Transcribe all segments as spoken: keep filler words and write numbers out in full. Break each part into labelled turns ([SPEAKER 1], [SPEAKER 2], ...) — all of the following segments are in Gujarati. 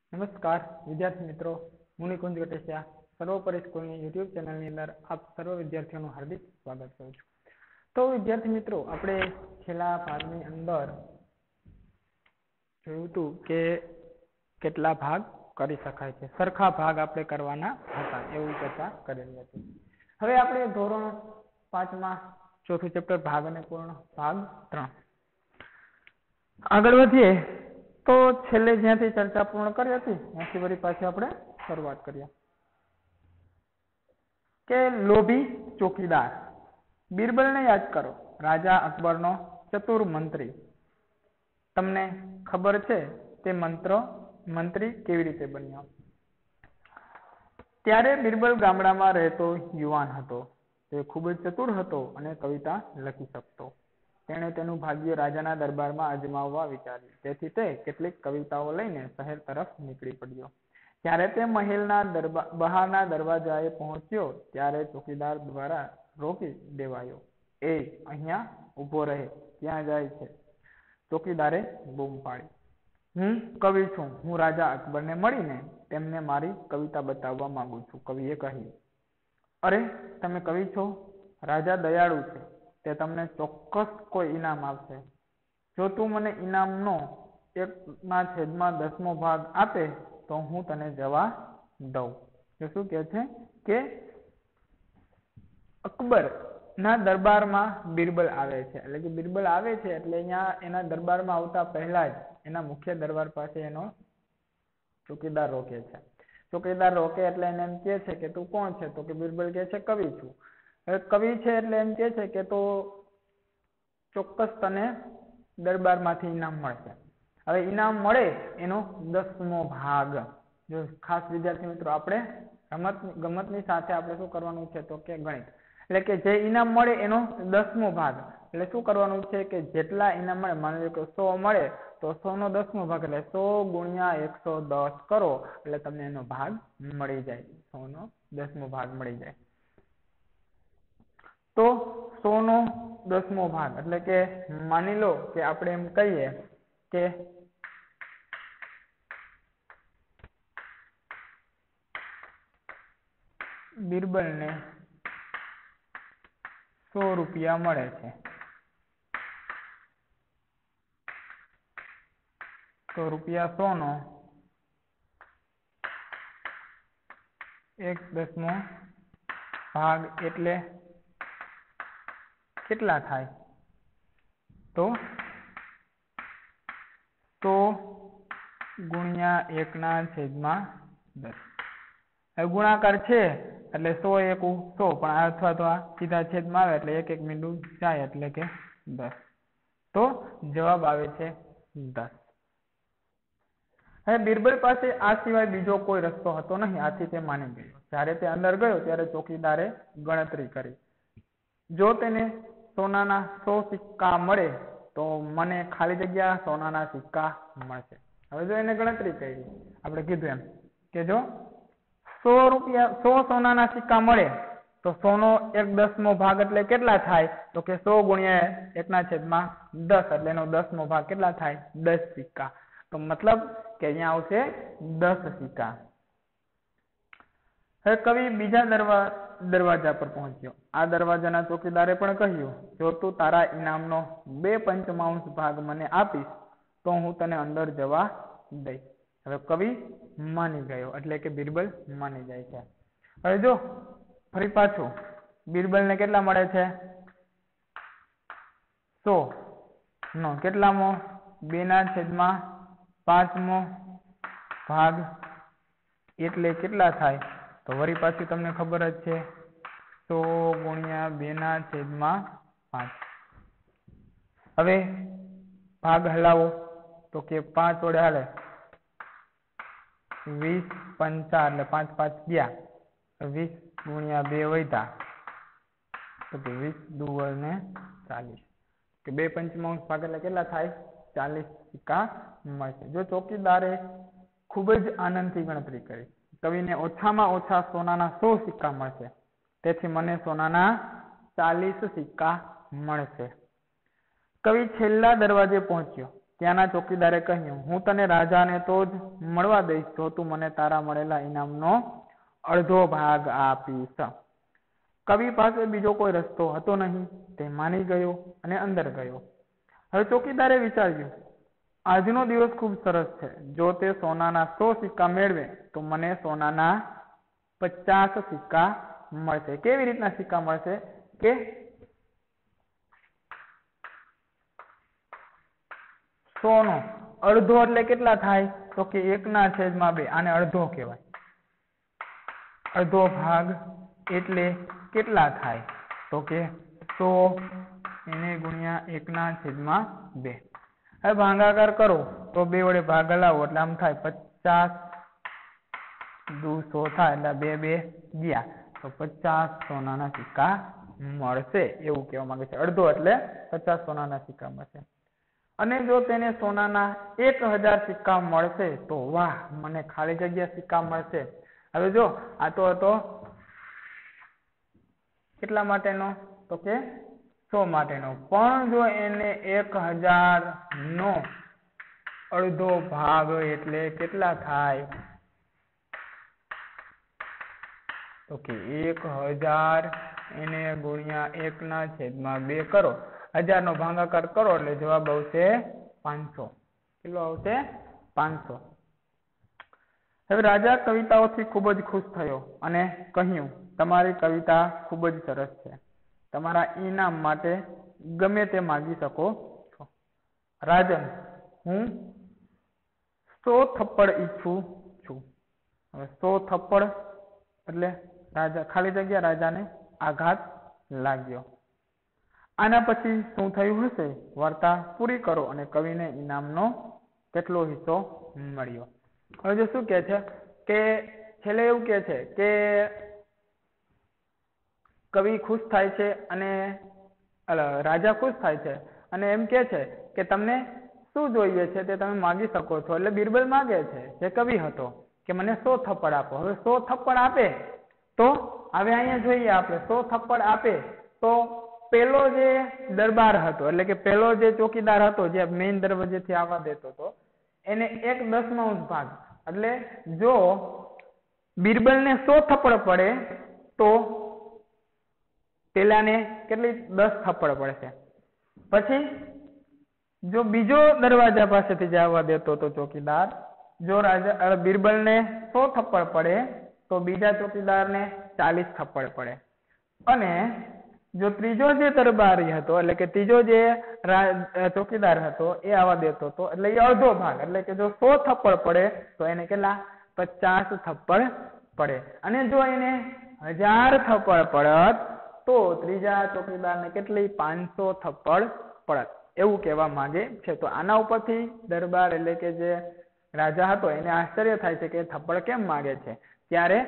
[SPEAKER 1] नमस्कार विद्यार्थी मित्रों, मुनिकुंज गटेसिया सर्वोपरि स्कूल यूट्यूब चैनल अंदर आप सर्व विद्यार्थियों हार्दिक स्वागत करूँ छूं। तो विद्यार्थी मित्रों, आपणे छेल्ला भागनी अंदर जोयुं हतुं के केटला भाग करी शकाय छे, सरखा भाग आपणे करवाना हता एवुं चर्चा करेली हती। हवे आपणे धोरण पांच मां चौथुं चेप्टर भाग अने पूर्ण भाग त्रण आगळ वधीए तो छेल्ले ज्यांथी चर्चा पूर्ण करी हती ત્યાંથી वरी पाછી આપણે શરૂઆત કરીએ કે લોભી ચોકીદાર। બીરબલને યાદ કરો, રાજા અકબરનો ચતુર મંત્રી। તમને ખબર છે તે મંત્ર મંત્રી કેવી રીતે બન્યો? ત્યારે બીરબલ ગામડામાં રહેતો યુવાન હતો। તે ખૂબ જ ચતુર હતો અને કવિતા લખી શકતો। તેણે તેનું ભાગ્ય રાજાના દરબારમાં અજમાવવા વિચાર્યું। તેથી તે કેટલીક કવિતાઓ લઈને શહેર તરફ નીકળી પડ્યો। જ્યારે તે મહેલના દરબા બહારના દરવાજાએ પહોંચ્યો ત્યારે ચોકીદાર દ્વારા રોકી દેવાયો। એ અહીંયા ઊભો રહે, ક્યાં જાય છે? ચોકીદારે બૂમ પાડી। હું કવિ છું, હું રાજા અકબરને મળીને તેમને મારી કવિતા બતાવવા માંગુ છું, કવિએ કહ્યું। અરે, તમે કવિ છો? રાજા દયાળુ છે, તે તમને ચોક્કસ કોઈ ઇનામ આપશે। જો તું મને ઇનામનો એકના છેદમાં દસમો ભાગ આપે તો હું તને જવા દઉં। તો શું કહે છે કે અકબર ના દરબારમાં બીરબલ આવે છે, એટલે કે બીરબલ આવે છે એટલે અહીંયા એના દરબારમાં આવતા પહેલા જ એના મુખ્ય દરબાર પાસે એનો ચોકીદાર રોકે છે। ચોકીદાર રોકે એટલે એને એમ કહે છે કે તું કોણ છે? તો કે બીરબલ કહે છે કવિ છું। હવે કવિ છે એટલે એમ કહે છે કે તો ચોક્કસ તને દરબારમાંથી ઇનામ મળશે। હવે ઇનામ મળે એનો દસમો ભાગ। જો ખાસ વિદ્યાર્થી મિત્રો, આપણે રમત ગમતની સાથે આપણે શું કરવાનું છે તો કે ગણિત, એટલે કે જે ઇનામ મળે એનો દસમો ભાગ। એટલે શું કરવાનું છે કે જેટલા ઇનામ મળે, માની લો કે સો મળે તો સો નો દસમો ભાગ એટલે સો ગુણ્યા એકસો દસ કરો એટલે તમને એનો ભાગ મળી જાય, સો નો દસમો ભાગ મળી જાય। તો સો નો દસમો ભાગ એટલે કે માની લો કે આપણે એમ કહીએ કે બીરબલને સો રૂપિયા મળે છે, તો રૂપિયા સો નો એક દસમો ભાગ એટલે કેટલા થાય? તો સો ગુણ્યા એક ના છેદમાં દસ। હવે ગુણાકાર છે એટલે સો એકુ સો, પણ અથવા તો આ સીધા છેદમાં આવે એટલે એક એક મીંડું જાય એટલે કે દસ। તો જવાબ આવે છે દસ। હવે બીરબલ પાસે આ સિવાય બીજો કોઈ રસ્તો હતો નહીં, આથી તે માની ગયો। જ્યારે તે અંદર ગયો ત્યારે ચોકીદારે ગણતરી કરી। જો તેને સોનાના સો સિક્કા મળે તો મને ખાલી જગ્યા સોનાના સિક્કા મળશે। હવે જો એને ગણતરી કરી, આપણે કીધું એમ કે જો સો રૂપિયા સો સોનાના સિક્કા મળે તો સો નો એક દસમો ભાગ એટલે કેટલા થાય? તો કે સો ગુણ્યા એક ના છેદમાં દસ એટલે એનો દસમો ભાગ કેટલા થાય? દસ સિક્કા। તો મતલબ કે અહીંયા આવશે દસ સિક્કા। હવે કવિ બીજા દરવા દરવાજા પર પહોંચ્યો। આ દરવાજાના ચોકીદારે પણ કહ્યું, જો તું તારા ઇનામનો બે પંચમાંશ ભાગ મને આપીશ તો હું તને અંદર જવા દઈશ। હવે કવિ માની ગયો, એટલે કે બીરબલ માની જાય છે। હવે જો ફરી પાછું બીરબલને કેટલા મળે છે? સો નો કેટલામો? બે ના છેદમાં પાંચમો ભાગ એટલે કેટલા થાય? તો વળી પાછું તમને ખબર જ છે, સો ગુણ્યા બે ના છેદમાં પાંચ। હવે ભાગ હલાવો તો કે પાંચ વડે હાલે વીસ પંચા એટલે પાંચ પાંચ ગયા, વીસ ગુણ્યા બે વધ્યા તો કે વીસ દુ ને ચાલીસ, કે બે પંચમાંશ ભાગ એટલે કેટલા થાય? ચાલીસ સિક્કા મળશે। જો ચોકીદારે ખૂબ જ આનંદથી ગણતરી કરી, કવિને ઓછામાં ઓછા સોનાના સો સિક્કા મળશે, તેથી મને સોનાના ચાલીસ સિક્કા મળશે। કવિ છેલ્લા દરવાજે પહોંચ્યો ત્યાંના ચોકીદારે કહ્યું, હું તને રાજાને તો જ મળવા દઈશ જો તું મને તારા મળેલા ઇનામનો અડધો ભાગ આપીશ. કવિ પાસે બીજો કોઈ રસ્તો હતો નહીં. તે માની ગયો અને અંદર ગયો. હવે ચોકીદારે વિચાર્યું, આજનો દિવસ ખૂબ સરસ છે. જો તે સોનાના સો સિક્કા મેળવે તો મને સોનાના પચાસ સિક્કા મળશે. કેવી રીતના સિક્કા મળશે કે સો નો અડધો એટલે કેટલા થાય તો કે એક ના છેદમાં બે. આને અડધો કહેવાય. અડધો ભાગ એટલે કેટલા થાય તો કે સો એને ગુણ્યા એક ના છેદમાં બે. હવે ભાગાકાર કરો તો બે વડે ભાગ હલાવો એટલે આમ થાય પચાસ દુ સો થાય એટલે બે બે ગયા તો પચાસ સોનાના સિક્કા મળશે એવું કહેવા માંગે છે. અડધો એટલે પચાસ સોનાના સિક્કા મળશે. અને જો તેને સોનાના એક હજાર સિક્કા મળશે તો વાહ, મને ખાલી જગ્યા સિક્કા મળશે. હવે જો આ તો હતો કેટલા માટેનો તો કે સો માટેનો, પણ જો એને એક હજાર નો અડધો ભાગ એટલે કેટલા થાય તો કે એક હજાર એને ગુણ્યા એક ના છેદમાં બે કરો. હજાર નો ભાગાકાર કરો એટલે જવાબ આવશે પાંચસો. કેટલો આવશે? પાંચસો. હવે રાજા કવિતાઓથી ખૂબ જ ખુશ થયો અને કહ્યું, તમારી કવિતા ખૂબ જ સરસ છે. તમારા ઇનામ માટે ગમે તે માગી શકો છો. રાજન, હું સો થપ્પડ ઈચ્છું છું. હવે સો થપ્પડ એટલે રાજા ખાલી જગ્યા રાજાને આઘાત લાગ્યો. આના પછી શું થયું હશે વાર્તા પૂરી કરો અને કવિને ઇનામનો કેટલો હિસ્સો મળ્યો. હવે જો શું કે છે કે છેલ્લે એવું કે છે કે કવિ ખુશ થાય છે અને રાજા ખુશ થાય છે અને એમ કે છે કે તમને શું જોઈએ છે તે તમે માગી શકો છો. એટલે બિરબલ માગે છે જે કવિ હતો કે મને સો થપ્પડ આપો. હવે સો થપ્પડ આપે તો હવે અહીંયા જોઈએ આપણે સો થપ્પડ આપે તો પેલો જે દરબાર હતો એટલે કે પેલો જે ચોકીદાર હતો જે મેઇન દરવાજેથી આવવા દેતો હતો એને એક દસમાંશ ભાગ એટલે જો બિરબલને સો થપ્પડ પડે તો પેલાને કેટલી દસ થપ્પડ પડશે. પછી જો બીજો દરવાજા પાસેથી જ આવવા દેતો હતો ચોકીદાર, જો રાજા બિરબલને સો થપ્પડ પડે તો બીજા ચોકીદારને ચાલીસ થપ્પડ પડે. અને જો ત્રીજો જે દરબારી હતો એટલે કે ત્રીજો જે ચોકીદાર હતો એ આવવા દેતો હતો એટલે એ અડધો ભાગ એટલે કે જો સો થપ્પડ પડે તો એને કેટલા પચાસ થપ્પડ પડે. અને જો એને હજાર થપ્પડ પડત તો ત્રીજા ચોકીદારને કેટલી પાંચસો થપ્પડ પડત એવું કહેવા માંગે છે. તો આના ઉપરથી દરબાર એટલે કે જે રાજા હતો એને આશ્ચર્ય થાય છે કે થપ્પડ કેમ માંગે છે. ત્યારે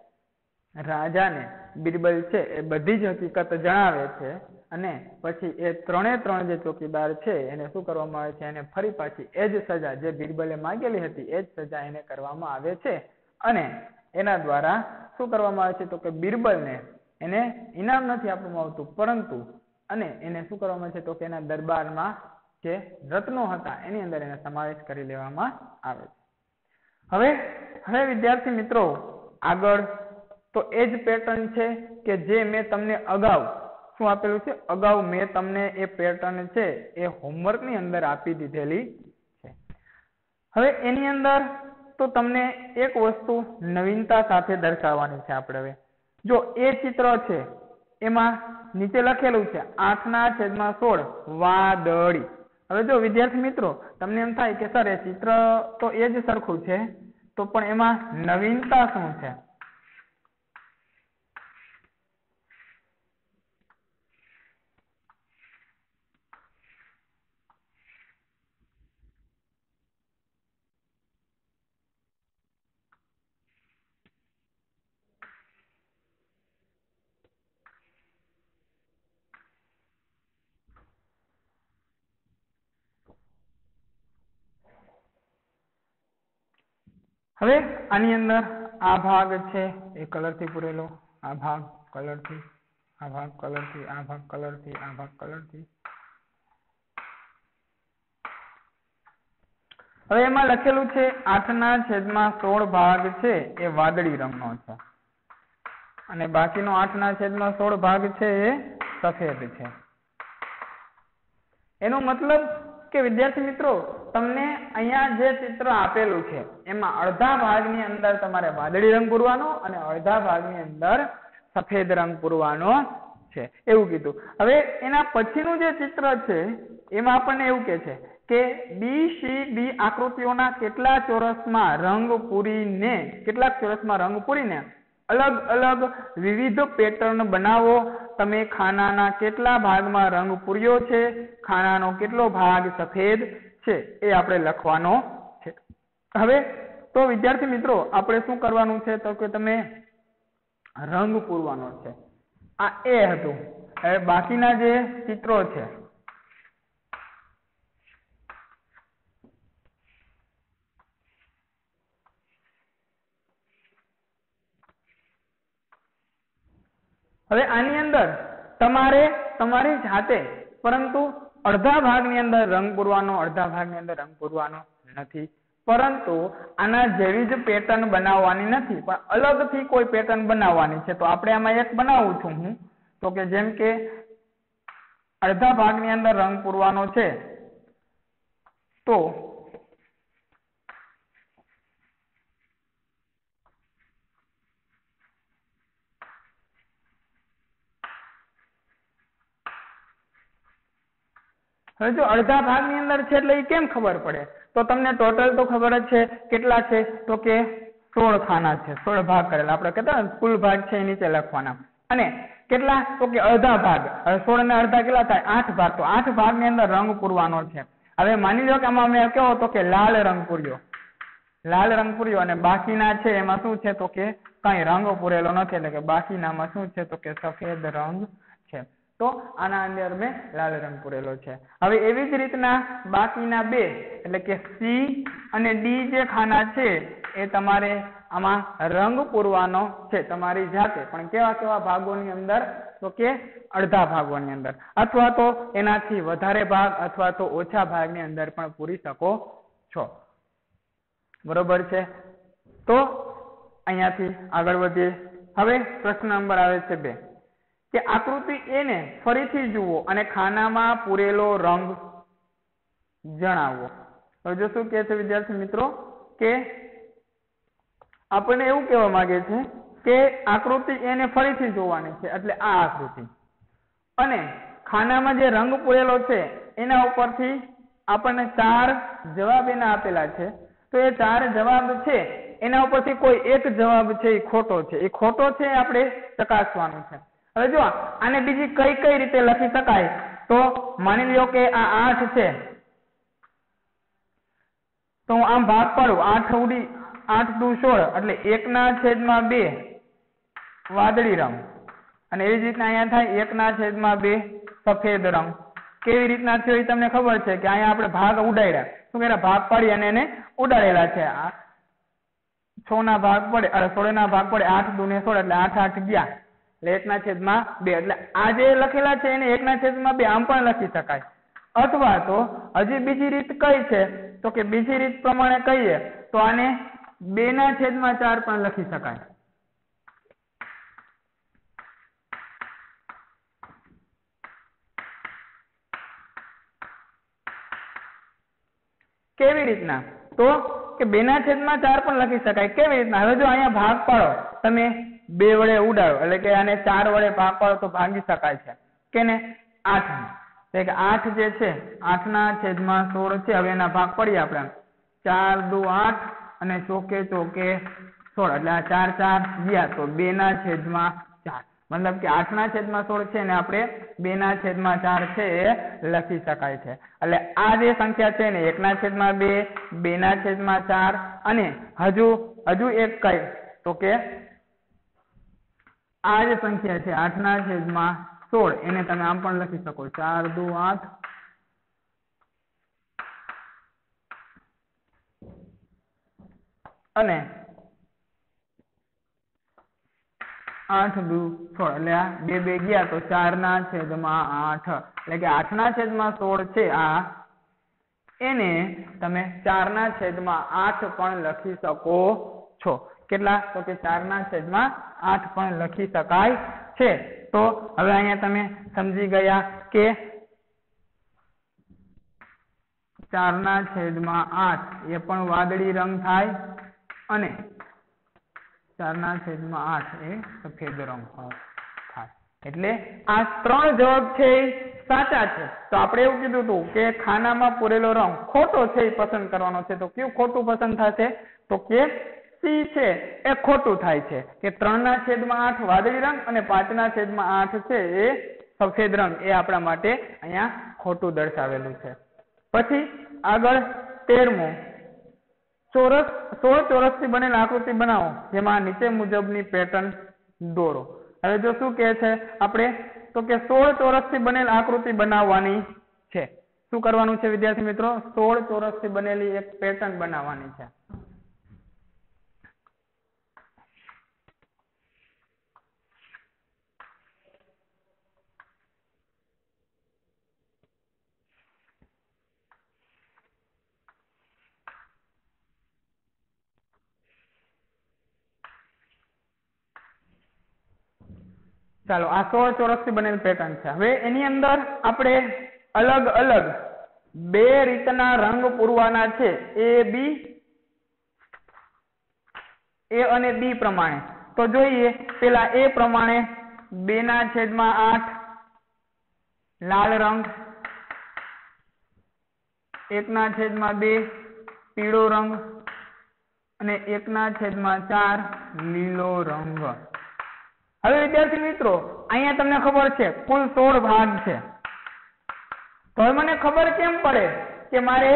[SPEAKER 1] રાજાને બિરબલ છે એ બધી જ હકીકત જણાવે છે અને પછી એ ત્રણે ત્રણ જે ચોકીદાર છે એને શું કરવામાં આવે છે, એને ફરી પાછી એ જ સજા જે બિરબલે માંગેલી હતી એ જ સજા એને કરવામાં આવે છે. અને એના દ્વારા શું કરવામાં આવે છે તો કે બિરબલને એને ઇનામ નથી આપવામાં આવતું પરંતુ અને એને શું કરવામાં આવે છે તો કે એના દરબારમાં જે રત્નો હતા એની અંદર એને સમાવેશ કરી લેવામાં આવે છે. હવે હવે વિદ્યાર્થી મિત્રો આગળ તો એ જ પેટર્ન છે કે જે મેં તમને અગાઉ શું આપેલું છે, અગાઉ મેં તમને એ પેટર્ન છે એ હોમવર્કની અંદર આપી દીધેલી છે. હવે એની અંદર તો તમને એક વસ્તુ નવીનતા સાથે દર્શાવવાની છે. આપણે હવે જો એ ચિત્ર છે એમાં નીચે લખેલું છે આઠના છેદમાં સોળ વાદળી. હવે જો વિદ્યાર્થી મિત્રો તમને એમ થાય કે સર એ ચિત્ર તો એ જ સરખું છે તો પણ એમાં નવીનતા શું છે? હવે આની અંદર આ ભાગ છે એ કલરથી પૂરેલો, આ ભાગ કલરથી, આ ભાગ કલરથી, આ ભાગ કલરથી, આ ભાગ કલરથી, હવે એમાં લખેલું છે આઠના છેદમાં સોળ ભાગ છે એ વાદળી રંગનો છે અને બાકીનો આઠના છેદમાં સોળ ભાગ છે એ સફેદ છે. એનો મતલબ કે વિદ્યાર્થી મિત્રો તમને અહીંયા જે ચિત્ર આપેલું છે એમાં અડધા ભાગની અંદર તમારે વાદળી રંગ પૂરવાનો અને અડધા ભાગની અંદર સફેદ રંગ પૂરવાનો છે એવું કીધું. હવે એના પછીનું જે ચિત્ર છે એમાં આપણને એવું કે છે કે બી સી ડી આકૃતિઓના કેટલા ચોરસમાં રંગ પૂરીને કેટલાક ચોરસમાં રંગ પૂરીને અલગ અલગ વિવિધ પેટર્ન બનાવો. તમે ખાનાના કેટલા ભાગમાં રંગ પૂર્યો છે, ખાનાનો કેટલો ભાગ સફેદ છે એ આપણે લખવાનો છે. હવે તો વિદ્યાર્થી મિત્રો આપણે શું કરવાનું છે તો કે તમે રંગ પૂરવાનો છે. આ એ હતું. હવે બાકીના જે ચિત્રો છે હવે આની અંદર તમારે તમારી જાતે પરંતુ અડધા ભાગની અંદર રંગ પૂરવાનો અડધા ભાગની અંદર રંગ પૂરવાનો નથી, પરંતુ આના જેવી જ પેટર્ન બનાવવાની નથી પણ અલગથી કોઈ પેટર્ન બનાવવાની છે. તો આપણે આમાં એક બનાવું છું હું તો કે જેમ કે અડધા ભાગની અંદર રંગ પૂરવાનો છે તો હવે જો અડધા ભાગની અંદર છે એટલે એ કેમ ખબર પડે તો તમને ટોટલ તો ખબર જ છે કેટલા છે તો કે સોળ ખાના છે, સોળ ભાગ કરેલા આપણે કહેતા ને કુલ ભાગ છે એ નીચે લખવાના. અને કેટલા તો કે અડધા ભાગ. હવે સોળ ને અડધા કેટલા થાય આઠ ભાગ. તો આઠ ભાગની અંદર રંગ પૂરવાનો છે. હવે માની લો કે આમાં મેં કેવો તો કે લાલ રંગ પૂર્યો લાલ રંગ પૂર્યો અને બાકીના છે એમાં શું છે તો કે કઈ રંગ પૂરેલો નથી એટલે કે બાકીનામાં શું છે તો કે સફેદ રંગ છે. તો આના અંદર મેં લાલ રંગ પૂરેલો છે. હવે એવી જ રીતના બાકીના બે એટલે કે સી અને ડી જે ખાના છે એ તમારે આમાં રંગ પૂરવાનો છે તમારી જાતે, પણ કેવા કેવા ભાગોની અંદર તો કે અડધા ભાગોની અંદર અથવા તો એનાથી વધારે ભાગ અથવા તો ઓછા ભાગની અંદર પણ પૂરી શકો છો. બરોબર છે. તો અહીંયાથી આગળ વધીએ. હવે પ્રશ્ન નંબર આવે છે બે કે આકૃતિ એને ફરીથી જુઓ અને ખાનામાં પૂરેલો રંગ જણાવો. હવે જો શું કહે છે વિદ્યાર્થી મિત્રો કે આપણને એવું કહેવા માંગે છે કે આકૃતિ એને ફરીથી જોવાની છે એટલે આ આકૃતિ અને ખાનામાં જે રંગ પૂરેલો છે એના ઉપરથી આપણને ચાર જવાબ એના આપેલા છે. તો એ ચાર જવાબ છે એના ઉપરથી કોઈ એક જવાબ છે એ ખોટો છે. એ ખોટો છે આપણે ચકાસવાનું છે. હવે જો આને બીજી કઈ કઈ રીતે લખી શકાય તો માની લો કે આ આઠ છે તો હું આમ ભાગ પાડું આઠ ઉડી આઠ દુ સોળ એટલે એકના છેદમાં બે વાદળી રંગ અને એવી જ રીતના અહીંયા થાય એકના છેદમાં બે સફેદ રંગ. કેવી રીતના થયો એ તમને ખબર છે કે અહીંયા આપણે ભાગ ઉડાડ્યા શું કર્યા ભાગ પાડી અને એને ઉડાડેલા છે. આ છ ના ભાગ પડે અરે સોળ ના ભાગ પડે આઠ દુ ને સોળ એટલે આઠ આઠ ગયા એટલે એકના છેદમાં બે એટલે આ જે લખેલા છે એને એકના છેદમાં બે આમ પણ લખી શકાય. અથવા તો હજી બીજી રીત કઈ છે તો કે બીજી રીત પ્રમાણે કહીએ તો આને બે ના છેદમાં ચાર પણ લખી શકાય. કેવી રીતના તો કે બે ના છેદમાં ચાર પણ લખી શકાય. કેવી રીતના હવે જો અહીંયા ભાગ પાડો તમે બે વડે ઉડાડો એટલે કે આને ચાર વડે ભાગ પાડો તો ભાગી શકાય છે કે ને આઠ એટલે કે આઠ જે છે આઠ ના છેદમાં સોળ છે. હવે એના ભાગ પડીએ આપણે ચાર દુ આઠ અને ચોકે ચોકે સોળ એટલે આ ચાર ચાર ગયા તો બે ના છેદમાં ચાર મતલબ કે આઠ ના છેદમાં સોળ છે ને આપણે બે ના છેદમાં ચાર છે એ લખી શકાય છે. એટલે આ જે સંખ્યા છે ને એક ના છેદમાં બે બે ના છેદમાં ચાર અને હજુ હજુ એક કઈ તો કે આ જે સંખ્યા છે આઠ ના છેદમાં સોળ એને તમે આમ પણ લખી શકો ચાર દુ આઠ અને આઠ દુ સોળ એટલે આ બે બે ગયા તો ચાર ના છેદમાં આઠ એટલે કે આઠ ના છેદમાં સોળ છે આ એને તમે ચાર ના છેદમાં આઠ પણ લખી શકો છો. કેટલા? તો કે ચાર ના છેદમાં આઠ પણ લખી શકાય છે. તો હવે અહીંયા તમે સમજી ગયા કે ચાર ના છેદમાં આઠ એ પણ વાદળી રંગ થાય અને ચાર ના છેદમાં આઠ એ સફેદ રંગ થાય. એટલે આ ત્રણ જવાબ છે એ સાચા છે. તો આપણે એવું કીધું હતું કે ખાનામાં પૂરેલો રંગ ખોટો છે એ પસંદ કરવાનો છે. તો કયું ખોટું પસંદ થશે? તો કે સી છે એ ખોટું થાય છે કે ત્રણ ના છેદમાં આઠ વાદળી રંગ અને પાંચ ના છેદમાં આઠ છે એ સફેદ રંગ એ આપણા માટે અહીંયા ખોટું દર્શાવેલું છે. પછી આગળ તેરમું, ચોરસ સોળ ચોરસ થી બનેલ આકૃતિ બનાવો જેમાં નીચે મુજબની પેટર્ન દોરો. હવે જો શું કહે છે આપણે? તો કે સોળ ચોરસ થી બનેલ આકૃતિ બનાવવાની છે. શું કરવાનું છે વિદ્યાર્થી મિત્રો? સોળ ચોરસ થી બનેલી એક પેટર્ન બનાવવાની છે. ચાલો, આ સોળ ચોરસ થી બનેલ પેટર્ન છે. હવે એની અંદર આપણે અલગ અલગ બે રીતના રંગ પૂરવાના છે. એ બી એ અને બી પ્રમાણે. તો જોઈએ પેલા એ પ્રમાણે બે ના છેદમાં આઠ લાલ રંગ, એક ના છેદમાં બે પીળો રંગ અને એક ના છેદમાં ચાર લીલો રંગ. હવે વિદ્યાર્થી મિત્રો અહીંયા તમને ખબર છે કુલ સોળ ભાગ છે. તો હવે મને ખબર કેમ પડે કે મારે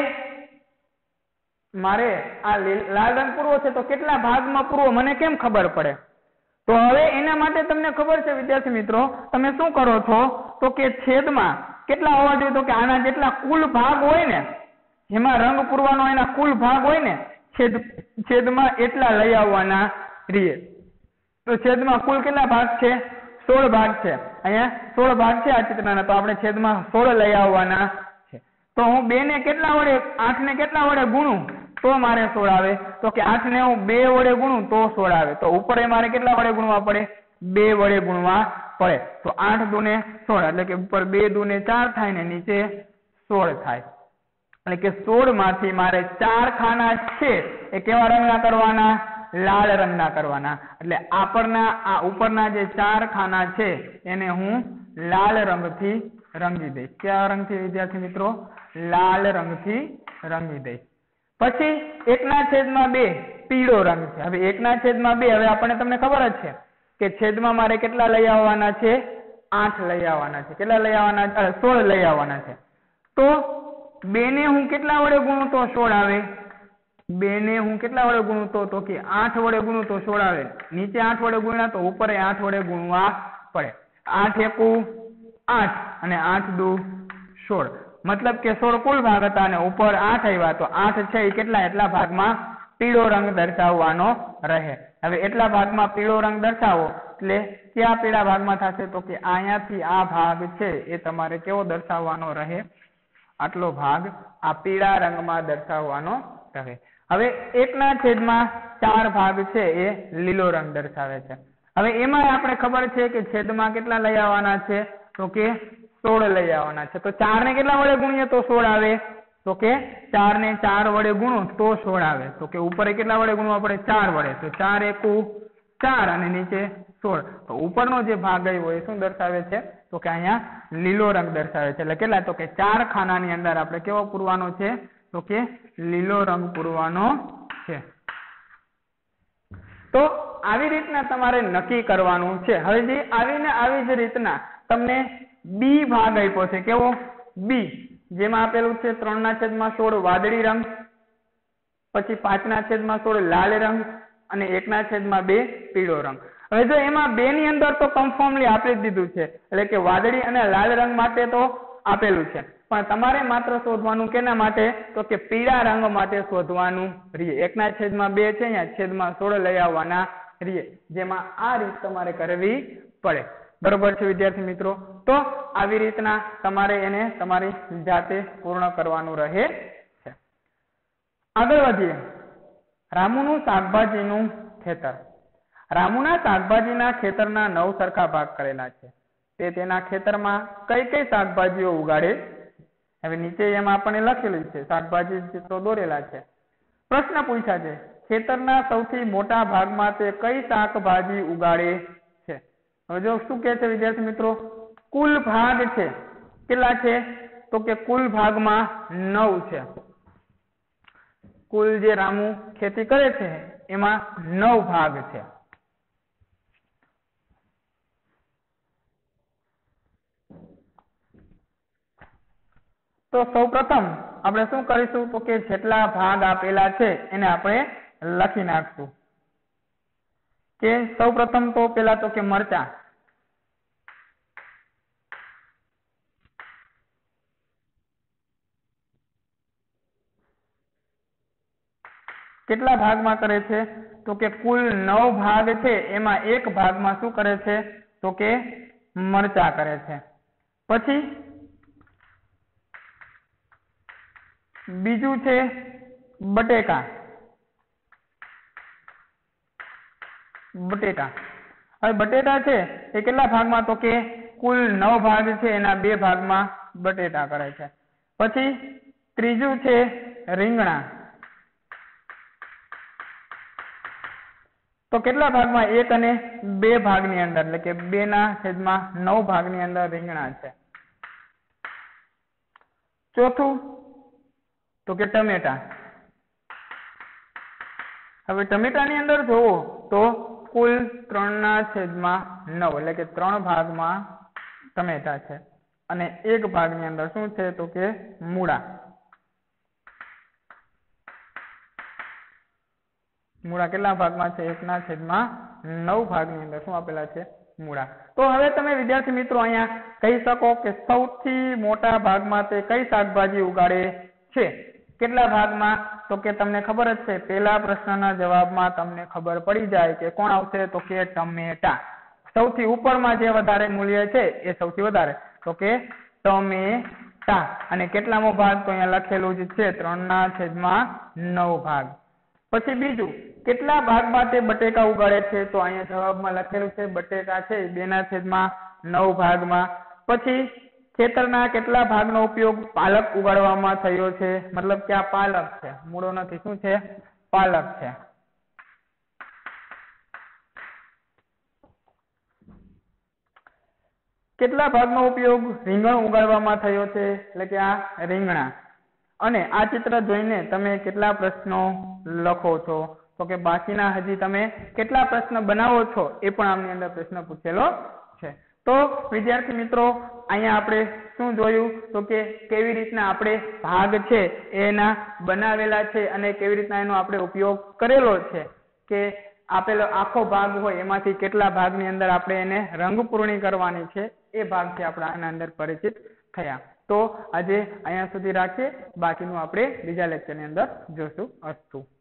[SPEAKER 1] મારે આ લાલ રંગ પૂરવો છે તો કેટલા ભાગમાં પૂરવો મને કેમ ખબર પડે? તો હવે એના માટે તમને ખબર છે વિદ્યાર્થી મિત્રો, તમે શું કરો છો તો કે છેદમાં કેટલા હોવા જોઈએ? તો કે આના જેટલા કુલ ભાગ હોય ને, જેમાં રંગ પૂરવાનો એના કુલ ભાગ હોય ને, છેદ છેદમાં એટલા લઈ આવવાના રીએ. તો છેદમાં કુલ કેટલા ભાગ છે? સોળ ભાગ છે. અહીંયા સોળ ભાગ છે આ ચિત્રના. તો આપણે છેદમાં સોળ લઈ આવવાના છે. તો હું બે ને કેટલા વડે આઠ ને કેટલા વડે ગુણું તો મારે સોળ આવે? તો કે આઠ ને હું બે વડે ગુણું તો સોળ આવે. તો ઉપર મારે કેટલા વડે ગુણવા પડે? બે વડે ગુણવા પડે. તો આઠ દુને સોળ એટલે કે ઉપર બે દુને ચાર થાય ને નીચે સોળ થાય. એટલે કે સોળ માંથી મારે ચાર ખાના છે એ કેવા રંગના કરવાના? લાલ રંગના કરવાના. એટલે આપણના આ ઉપરના જે ચાર ખાના છે એને હું લાલ રંગથી રંગી દઈશ. કયા રંગથી વિદ્યાર્થી મિત્રો? લાલ રંગથી રંગી દઈશ. પછી એકના છેદમાં બે પીળો રંગ છે. હવે એકના છેદમાં બે, હવે આપણને તમને ખબર જ છે કે છેદમાં મારે કેટલા લઈ આવવાના છે? આઠ લઈ આવવાના છે. કેટલા લઈ આવવાના? સોળ લઈ આવવાના છે. તો બે ને હું કેટલા વડે ગુણું તો સોળ આવે? બે ને હું કેટલા વડે ગુણું તો તો કે આઠ વડે ગુણું તો સોળ આવે. નીચે આઠ વડે ગુણ્યા તો ઉપર આઠ વડે ગુણવા પડે. આઠ એકુ આઠ અને આઠ દુ સોળ. મતલબ કે સોળ કુલ ભાગ હતા અને ઉપર આઠ આવ્યા. તો આઠ છે એ કેટલા? એટલા ભાગમાં પીળો રંગ દર્શાવવાનો રહે. હવે એટલા ભાગમાં પીળો રંગ દર્શાવો એટલે કયા પીળા ભાગમાં થશે? તો કે અહીંયાથી આ ભાગ છે એ તમારે કેવો દર્શાવવાનો રહે? આટલો ભાગ આ પીળા રંગમાં દર્શાવવાનો રહે. હવે એકના છેદમાં ચાર ભાગ છે એ લીલો રંગ દર્શાવે છે. હવે એમાં આપણે ખબર છે કે છેદમાં કેટલા લઈ આવવાના છે? તો કે સોળ લઈ આવવાના છે. તો ચાર ને કેટલા વડે ગુણીએ તો સોળ આવે? તો કે ચાર ને ચાર વડે ગુણો તો સોળ આવે. તો કે ઉપર કેટલા વડે ગુણવા પડે? ચાર વડે. તો ચાર એકુ ચાર અને નીચે સોળ. તો ઉપરનો જે ભાગ આવ્યો એ શું દર્શાવે છે? તો કે અહીંયા લીલો રંગ દર્શાવે છે. એટલે કેટલા? તો કે ચાર ખાનાની અંદર આપણે કેવો પૂરવાનો છે? તો કે લીલો રંગ પૂરવાનો છે. તો આવી રીતના તમારે નક્કી કરવાનું છે. હવે જે આવીને આવી જ રીતના તમને બી ભાગ આપ્યો છે. કેવો? બી, જેમાં આપેલું છે ત્રણ ના છેદમાં સોળ વાદળી રંગ, પછી પાંચ ના છેદમાં સોળ લાલ રંગ અને એક ના છેદમાં બે પીળો રંગ. હવે જો એમાં બે ની અંદર તો કન્ફર્મલી આપી જ દીધું છે, એટલે કે વાદળી અને લાલ રંગ માટે તો આપેલું છે, પણ તમારે માત્ર શોધવાનું કેના માટે? તો કે પીળા રંગ માટે શોધવાનું રીએ. એકના છેદમાં બે છે, અહીંયા છેદમાં સોળ લઈ આવવાના રીએ, જેમાં આ રીત તમારે કરવી પડે. બરોબર છે વિદ્યાર્થી મિત્રો? તો આવી રીતના તમારે એને તમારી જાતે પૂર્ણ કરવાનું રહે છે. આગળ વધીએ. રામુનું શાકભાજીનું ખેતર. રામુના શાકભાજીના ખેતરના નવ સરખા ભાગ કરેલા છે. તે તેના ખેતરમાં કઈ કઈ શાકભાજીઓ ઉગાડે? હવે નીચે એમાં આપણને લખેલું છે, શાકભાજી ચિત્રો દોરેલા છે. પ્રશ્ન પૂછ્યા છે, ખેતરના સૌથી મોટા ભાગમાં તે કઈ શાકભાજી ઉગાડે છે? હવે જો શું કહે છે વિદ્યાર્થી મિત્રો, કુલ ભાગ છે કેટલા છે? તો કે કુલ ભાગમાં નવ છે. કુલ જે રામુ ખેતી કરે છે એમાં નવ ભાગ છે. તો સૌ પ્રથમ આપણે શું કરીશું તો કે જેટલા ભાગ આપેલા છે એને આપણે લખી નાખશું. કે સૌ પ્રથમ તો પેલા તો કે મરચા. કેટલા ભાગમાં કરે છે તો કે કુલ નવ ભાગ છે એમાં એક ભાગમાં શું કરે છે તો કે મરચા કરે છે. પછી બીજું છે બટેકા. બટેટા હવે બટેટા છે એ કેટલા ભાગમાં તો કે કુલ નવ ભાગ છે એના બે ભાગમાં બટેટા કરે છે. પછી ત્રીજું છે રીંગણા. તો કેટલા ભાગમાં? એક અને બે ભાગની અંદર, એટલે કે બે ના છેદમાં નવ ભાગની અંદર રીંગણા છે. ચોથું તો કે ટમેટા. હવે ટમેટાની અંદર જોવો તો કુલ ત્રણ ના છેદમાં નવ, એટલે કે ત્રણ ભાગમાં ટમેટા છે અને એક ભાગની અંદર શું છે તો કે મૂળા. મૂળા કેટલા ભાગમાં છે? એક ના છેદમાં નવ ભાગની અંદર શું આપેલા છે? મૂળા. તો હવે તમે વિદ્યાર્થી મિત્રો અહીંયા કહી શકો કે સૌથી મોટા ભાગમાં તે કઈ શાકભાજી ઉગાડે છે? કેટલા ભાગમાં? તો કે તમને ખબર જ છે, પહેલા પ્રશ્નના જવાબમાં તમને ખબર પડી જાય કે કોણ આવશે તો કે ટમેટા. સૌથી ઉપરમાં જે વધારે મૂલ્ય છે એ સૌથી વધારે તો કે ટમેટા. અને કેટલામો ભાગ? તો અહીંયા લખેલું જ છે ત્રણ ના છેદમાં નવ ભાગ. પછી બીજું, કેટલા ભાગમાં તે બટેકા ઉગાડે છે? તો અહીંયા જવાબમાં લખેલું છે બટેકા છે બે ના છેદમાં નવ ભાગમાં. પછી ખેતરના કેટલા ભાગનો ઉપયોગ પાલક ઉગાડવામાં થયો છે? મતલબ કે આ પાલક છે, મૂળો નથી, શું છે? પાલક છે. કેટલા ભાગનો ઉપયોગ રીંગણ ઉગાડવામાં થયો છે? એટલે કે આ રીંગણા. અને આ ચિત્ર જોઈને તમે કેટલા પ્રશ્નો લખો છો? તો કે બાકીના હજી તમે કેટલા પ્રશ્ન બનાવો છો એ પણ આમની અંદર પ્રશ્ન પૂછેલો છે. તો વિદ્યાર્થી મિત્રો અહીંયા આપણે શું જોયું તો કે કેવી રીતના આપણે ભાગ છે એના બનાવેલા છે અને કેવી રીતના એનો આપણે ઉપયોગ કરેલો છે. કે આપેલો આખો ભાગ હોય એમાંથી કેટલા ભાગની અંદર આપણે એને રંગ પૂર્ણી કરવાની છે એ ભાગથી આપણે આના અંદર પરિચિત થયા. તો આજે અહીંયા સુધી રાખીએ, બાકીનું આપણે બીજા લેક્ચરની અંદર જોશું. અસ્તુ.